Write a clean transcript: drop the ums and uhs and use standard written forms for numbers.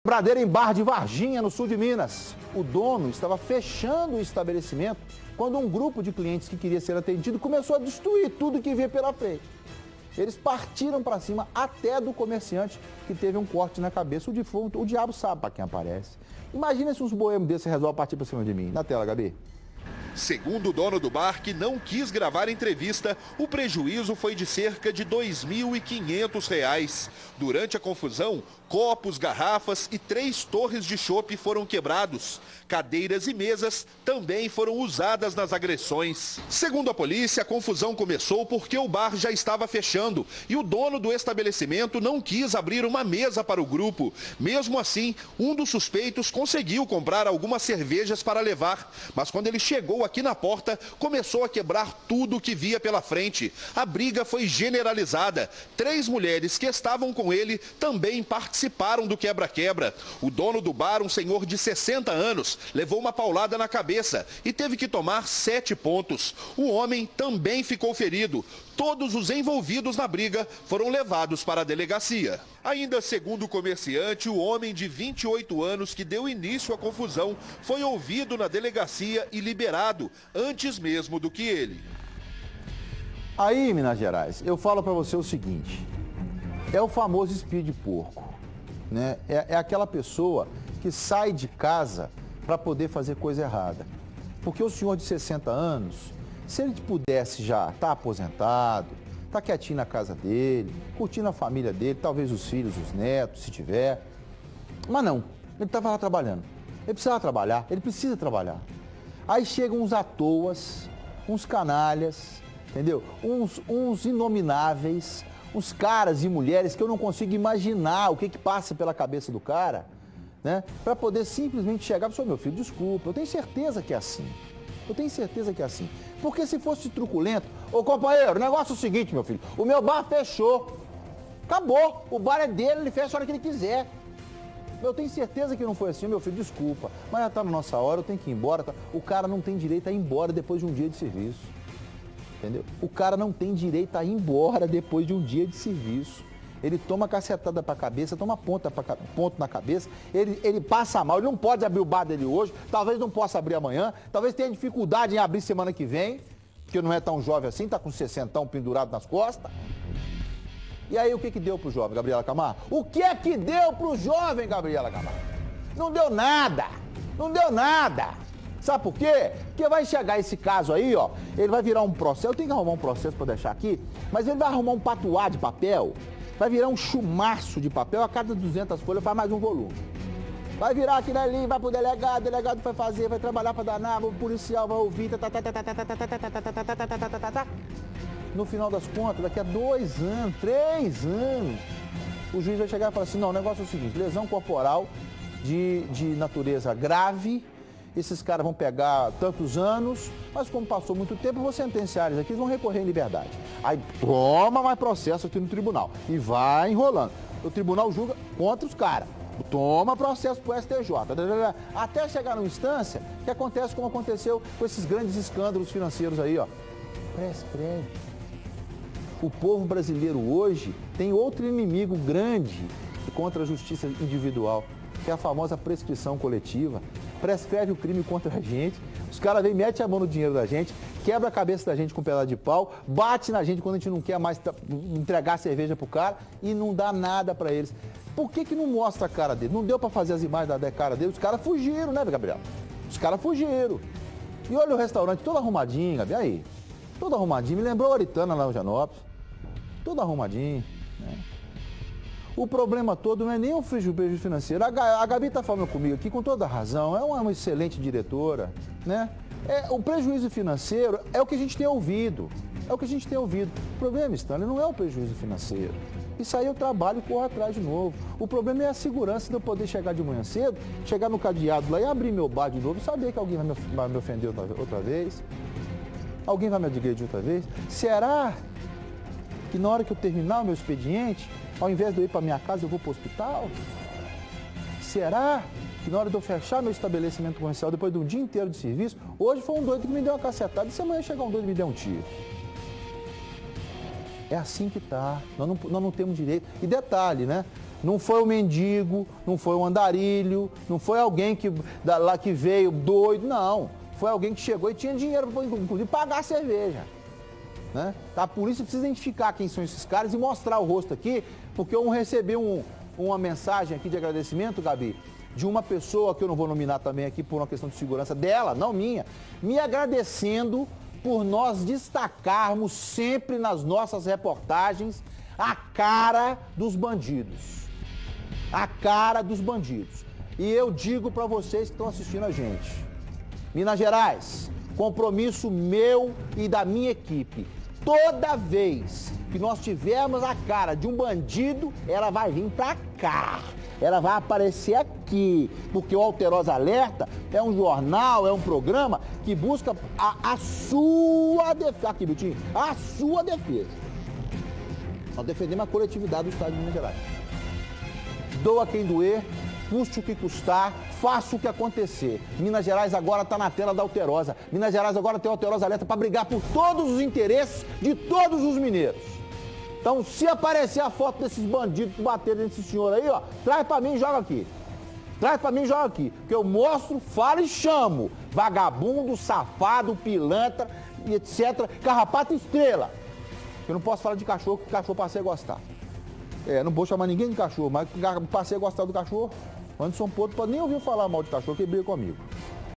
Pradeira em Barra de Varginha, no sul de Minas. O dono estava fechando o estabelecimento quando um grupo de clientes que queria ser atendido começou a destruir tudo que via pela frente. Eles partiram para cima até do comerciante que teve um corte na cabeça. O defunto, o diabo sabe para quem aparece. Imagina se uns boêmios desses resolvem partir para cima de mim. Na tela, Gabi. Segundo o dono do bar, que não quis gravar a entrevista, o prejuízo foi de cerca de R$ 2.500. Durante a confusão, copos, garrafas e 3 torres de chopp foram quebrados. Cadeiras e mesas também foram usadas nas agressões. Segundo a polícia, a confusão começou porque o bar já estava fechando e o dono do estabelecimento não quis abrir uma mesa para o grupo. Mesmo assim, um dos suspeitos conseguiu comprar algumas cervejas para levar, mas quando ele chegou aqui na porta, começou a quebrar tudo que via pela frente. A briga foi generalizada. 3 mulheres que estavam com ele também participaram do quebra-quebra. O dono do bar, um senhor de 60 anos, levou uma paulada na cabeça e teve que tomar 7 pontos. O homem também ficou ferido. Todos os envolvidos na briga foram levados para a delegacia. Ainda segundo o comerciante, o homem de 28 anos que deu início à confusão foi ouvido na delegacia e liberado antes mesmo do que ele. Aí, Minas Gerais, eu falo para você o seguinte, é o famoso espírito de porco, né? É aquela pessoa que sai de casa para poder fazer coisa errada. Porque o senhor de 60 anos, se ele pudesse já estar aposentado, estar quietinho na casa dele, curtindo a família dele, talvez os filhos, os netos, se tiver. Mas não, ele estava lá trabalhando. Ele precisava trabalhar, ele precisa trabalhar. Aí chegam uns à toas, uns canalhas, entendeu? Uns inomináveis, uns caras e mulheres que eu não consigo imaginar o que passa pela cabeça do cara, né? Para poder simplesmente chegar e falar, meu filho, desculpa, eu tenho certeza que é assim. Eu tenho certeza que é assim. Porque se fosse truculento, ô companheiro, o negócio é o seguinte, meu filho, o meu bar fechou. Acabou, o bar é dele, ele fecha a hora que ele quiser. Eu tenho certeza que não foi assim, meu filho, desculpa. Mas já está na nossa hora, eu tenho que ir embora. Tá? O cara não tem direito a ir embora depois de um dia de serviço. Entendeu? O cara não tem direito a ir embora depois de um dia de serviço. Ele toma cacetada para a cabeça, toma ponto na cabeça, ele passa mal, ele não pode abrir o bar dele hoje, talvez não possa abrir amanhã, talvez tenha dificuldade em abrir semana que vem, porque não é tão jovem assim, está com 60 pendurado nas costas. E aí o que deu pro jovem, Gabriela Camargo? O que é que deu pro jovem, Gabriela Camargo? Não deu nada, não deu nada. Sabe por quê? Porque vai chegar esse caso aí, ó, ele vai virar um processo, eu tenho que arrumar um processo para deixar aqui, mas ele vai arrumar um patuá de papel, vai virar um chumaço de papel, a cada 200 folhas faz mais um volume. Vai virar aquilo ali, vai pro delegado, o delegado vai fazer, vai trabalhar para danar, o policial vai ouvir, no final das contas, daqui a 2 anos, 3 anos, o juiz vai chegar e falar assim, não, o negócio é o seguinte, lesão corporal de natureza grave, esses caras vão pegar tantos anos, mas como passou muito tempo, eu vou sentenciar eles aqui, eles vão recorrer em liberdade. Aí toma mais processo aqui no tribunal e vai enrolando. O tribunal julga contra os caras, toma processo pro STJ, até chegar numa instância que acontece como aconteceu com esses grandes escândalos financeiros aí, ó. Prescreve. O povo brasileiro hoje tem outro inimigo grande contra a justiça individual, que é a famosa prescrição coletiva. Prescreve o crime contra a gente, os caras vêm, metem a mão no dinheiro da gente, quebra a cabeça da gente com um pedaço de pau, bate na gente quando a gente não quer mais entregar a cerveja pro cara e não dá nada pra eles. Por que não mostra a cara dele? Não deu pra fazer as imagens da cara dele? Os caras fugiram, né, Gabriel? Os caras fugiram. E olha o restaurante todo arrumadinho, Gabi, aí. Todo arrumadinho, me lembrou a Aritana lá no Janópolis. Todo arrumadinho, né? O problema todo não é nem o prejuízo financeiro. A Gabi está falando comigo aqui com toda a razão, é uma excelente diretora, né? O prejuízo financeiro é o que a gente tem ouvido, é o que a gente tem ouvido. O problema, Stanley, não é o prejuízo financeiro. Isso aí eu trabalho e corro atrás de novo. O problema é a segurança de eu poder chegar de manhã cedo, chegar no cadeado lá e abrir meu bar de novo e saber que alguém vai me ofender outra vez. Alguém vai me agredir outra vez. Será que na hora que eu terminar o meu expediente, ao invés de eu ir para minha casa, eu vou para o hospital? Será que na hora de eu fechar meu estabelecimento comercial, depois de um dia inteiro de serviço, hoje foi um doido que me deu uma cacetada e se amanhã chegar um doido e me der um tiro? É assim que tá. Nós não temos direito. E detalhe, né? Não foi o mendigo, não foi o andarilho, não foi alguém lá que veio doido, não. Foi alguém que chegou e tinha dinheiro para, inclusive, pagar a cerveja. Né? A polícia precisa identificar quem são esses caras e mostrar o rosto aqui, porque eu recebi uma mensagem aqui de agradecimento, Gabi, de uma pessoa que eu não vou nominar também aqui por uma questão de segurança dela, não minha, me agradecendo por nós destacarmos sempre nas nossas reportagens a cara dos bandidos. A cara dos bandidos. E eu digo para vocês que estão assistindo a gente, Minas Gerais, compromisso meu e da minha equipe. Toda vez que nós tivermos a cara de um bandido, ela vai vir para cá. Ela vai aparecer aqui, porque o Alterosa Alerta é um jornal, é um programa que busca a sua defesa. Aqui, Biltinho, a sua defesa. Nós defendemos a coletividade do Estado de Minas Gerais. Doa quem doer, custe o que custar, faça o que acontecer. Minas Gerais agora está na tela da Alterosa. Minas Gerais agora tem a Alterosa Alerta para brigar por todos os interesses de todos os mineiros. Então, se aparecer a foto desses bandidos que bateram nesse senhor aí, ó, traz para mim e joga aqui. Traz para mim e joga aqui. Que eu mostro, falo e chamo. Vagabundo, safado, pilantra, etc. Carrapato estrela. Eu não posso falar de cachorro, que cachorro passei a gostar. Não vou chamar ninguém de cachorro, mas passei a gostar do cachorro. Anderson Porto pode nem ouvir falar mal de cachorro, que briga comigo.